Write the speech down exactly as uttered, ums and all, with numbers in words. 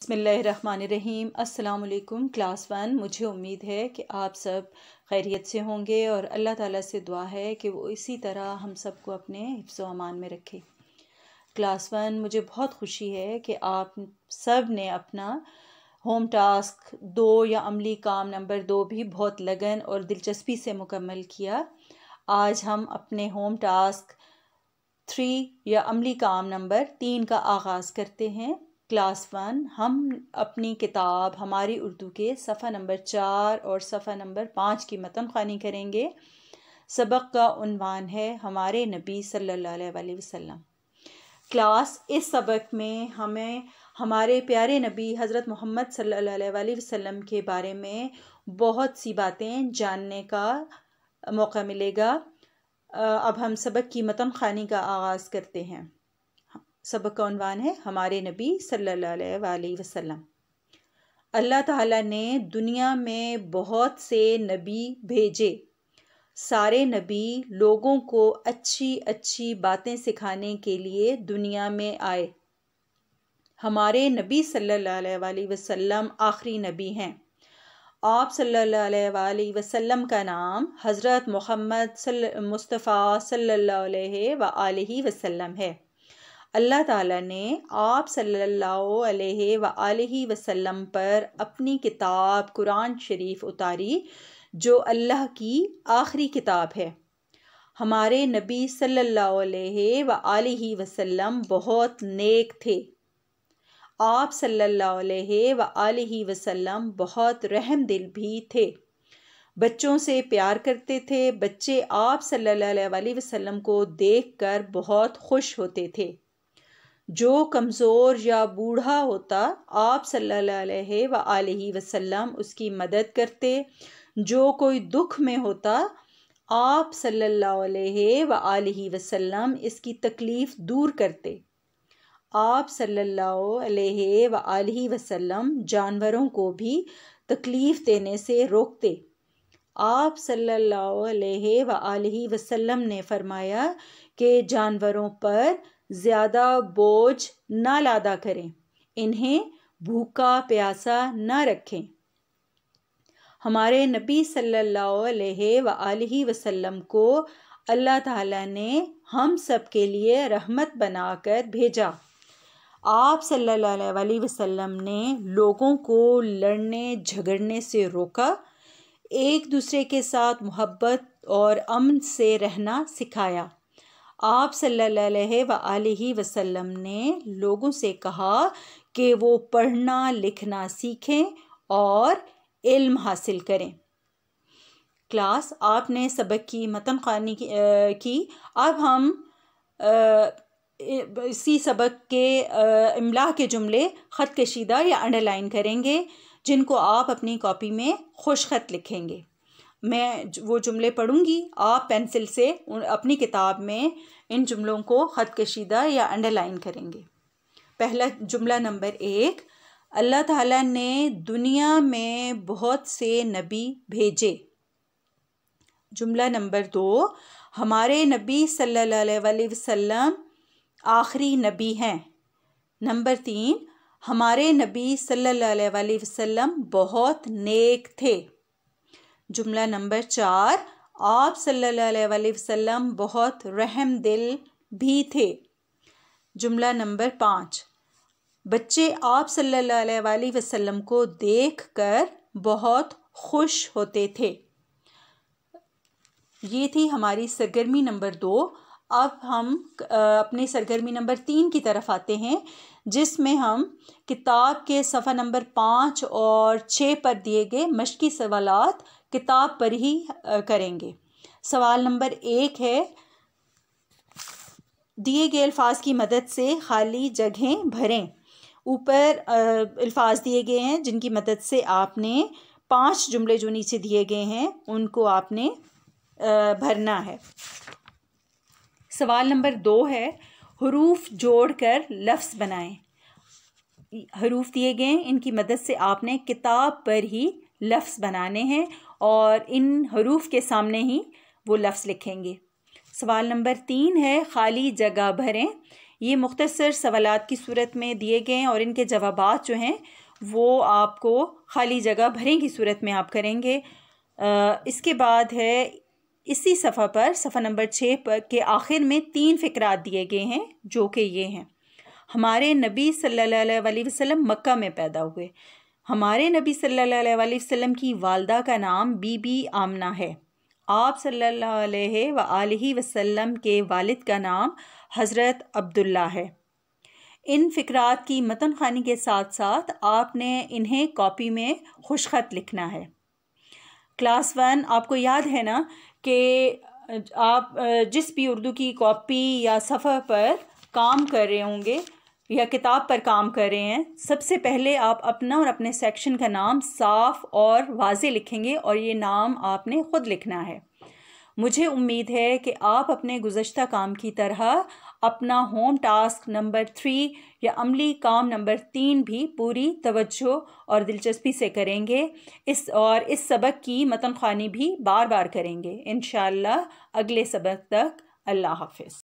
बिस्मिल्लाहिर्रहमानिर्रहीम। अस्सलाम वालेकुम क्लास वन। मुझे उम्मीद है कि आप सब खैरियत से होंगे और अल्लाह ताला से दुआ है कि वो इसी तरह हम सबको अपने हिफ्ज़ व अमान में रखे। क्लास वन, मुझे बहुत खुशी है कि आप सब ने अपना होम टास्क दो या अमली काम नंबर दो भी बहुत लगन और दिलचस्पी से मुकम्मल किया। आज हम अपने होम टास्क थ्री या अमली काम नंबर तीन का आगाज़ करते हैं। क्लास वन, हम अपनी किताब हमारी उर्दू के सफ़ा नंबर चार और सफ़ा नंबर पाँच की मतन ख़्वानी करेंगे। सबक का उन्वान है हमारे नबी सल्लल्लाहु अलैहि वसल्लम। क्लास, इस सबक में हमें हमारे प्यारे नबी हज़रत मोहम्मद सल्लल्लाहु अलैहि वसल्लम के बारे में बहुत सी बातें जानने का मौका मिलेगा। अब हम सबक की मतन ख़्वानी का आगाज़ करते हैं। सबक का उन्वान है हमारे नबी सल्लल्लाहु अलैहि वसल्लम। अल्लाह ताला ने दुनिया में बहुत से नबी भेजे। सारे नबी लोगों को अच्छी अच्छी बातें सिखाने के लिए दुनिया में आए। हमारे नबी सल्लल्लाहु अलैहि वसल्लम आखिरी नबी हैं। आप सल्लल्लाहु अलैहि वसल्लम का नाम हज़रत मोहम्मद मुस्तफ़ा सल्लल्लाहु अलैहि वसल्लम है। अल्लाह ताला ने आप सल्लल्लाहु अलैहि वसल्लम पर अपनी किताब कुरान शरीफ उतारी, जो अल्लाह की आखिरी किताब है। हमारे नबी सल्लल्लाहु अलैहि वसल्लम बहुत नेक थे। आप सल्लल्लाहु अलैहि वसल्लम बहुत रहम दिल भी थे। बच्चों से प्यार करते थे। बच्चे आप सल्लल्लाहु अलैहि वसल्लम को देखकर बहुत खुश होते थे। जो कमज़ोर या बूढ़ा होता, आप सल्लल्लाहु अलैहि वसल्लम उसकी मदद करते। जो कोई दुख में होता, आप सल्लल्लाहु अलैहि वसल्लम इसकी तकलीफ़ दूर करते। आप सल्लल्लाहु अलैहि वसल्लम जानवरों को भी तकलीफ़ देने से रोकते। आप सल्लल्लाहु अलैहि वसल्लम ने फरमाया कि जानवरों पर ज़्यादा बोझ ना लादा करें, इन्हें भूखा प्यासा ना रखें। हमारे नबी सल्लल्लाहु अलैहि वसल्लम को अल्लाह ताला ने हम सब के लिए रहमत बनाकर भेजा। आप सल्लल्लाहु अलैहि वसल्लम ने लोगों को लड़ने झगड़ने से रोका, एक दूसरे के साथ मोहब्बत और अमन से रहना सिखाया। आप सल्लल्लाहु अलैहि वसल्लम ने लोगों से कहा कि वो पढ़ना लिखना सीखें और इल्म हासिल करें। क्लास, आपने सबक की मतन ख़्वानी की। अब हम इसी सबक के इमला के जुमले ख़त कशीदा या अंडरलाइन करेंगे, जिनको आप अपनी कॉपी में खुश ख़त लिखेंगे। मैं वो जुमले पढ़ूंगी, आप पेंसिल से अपनी किताब में इन जुमलों को ख़त कशीदा या अंडरलाइन करेंगे। पहला जुमला नंबर एक, अल्लाह ताला ने दुनिया में बहुत से नबी भेजे। जुमला नंबर दो, हमारे नबी सल्लल्लाहु अलैहि वसल्लम आखिरी नबी हैं। नंबर तीन, हमारे नबी सल्लल्लाहु अलैहि वसल्लम बहुत नेक थे। जुमला नंबर चार, आप सल्लल्लाहु अलैहि वसल्लम बहुत रहम दिल भी थे। जुमला नंबर पाँच, बच्चे आप सल्लल्लाहु अलैहि वसल्लम को देखकर बहुत खुश होते थे। ये थी हमारी सरगर्मी नंबर दो। अब हम अपनी सरगर्मी नंबर तीन की तरफ आते हैं, जिसमें हम किताब के सफ़ा नंबर पाँच और छः पर दिए गए मश्की सवालात किताब पर ही करेंगे। सवाल नंबर एक है, दिए गए अल्फाज की मदद से खाली जगहें भरें। ऊपर अल्फाज दिए गए हैं जिनकी मदद से आपने पांच जुमले जो नीचे दिए गए हैं उनको आपने भरना है। सवाल नंबर दो है, हरूफ जोड़कर लफ्ज़ बनाएं। हरूफ दिए गए हैं, इनकी मदद से आपने किताब पर ही लफ्ज़ बनाने हैं और इन हरूफ के सामने ही वो लफ्ज़ लिखेंगे। सवाल नंबर तीन है, खाली जगह भरें। ये मुख्तसर सवालात की सूरत में दिए गए हैं और इनके जवाबात जो हैं वो आपको खाली जगह भरें की सूरत में आप करेंगे। आ, इसके बाद है इसी सफ़ा पर सफ़ा नंबर छः पर के आखिर में तीन फ़िक्रात दिए गए हैं जो कि ये हैं। हमारे नबी सल्लल्लाहु अलैहि वसल्लम मक्का में पैदा हुए। हमारे नबी सल्लल्लाहु अलैहि वसल्लम की वालदा का नाम बीबी आमना है। आप सल्लल्लाहु अलैहि वसल्लम के वालिद का नाम हज़रत अब्दुल्ला है। इन फ़िक्रात की मतन ख़ानी के साथ साथ आपने इन्हें कॉपी में खुशख़त लिखना है। क्लास वन आपको याद है ना कि आप जिस भी उर्दू की कॉपी या सफ़ा पर काम कर रहे होंगे या किताब पर काम कर रहे हैं, सबसे पहले आप अपना और अपने सेक्शन का नाम साफ़ और वाज़े लिखेंगे और ये नाम आपने ख़ुद लिखना है। मुझे उम्मीद है कि आप अपने गुज़श्ता काम की तरह अपना होम टास्क नंबर थ्री या अमली काम नंबर तीन भी पूरी तवज्जो और दिलचस्पी से करेंगे इस और इस सबक की मतन ख़वानी भी बार बार करेंगे। इंशाअल्लाह अगले सबक तक अल्लाह हाफ़िज़।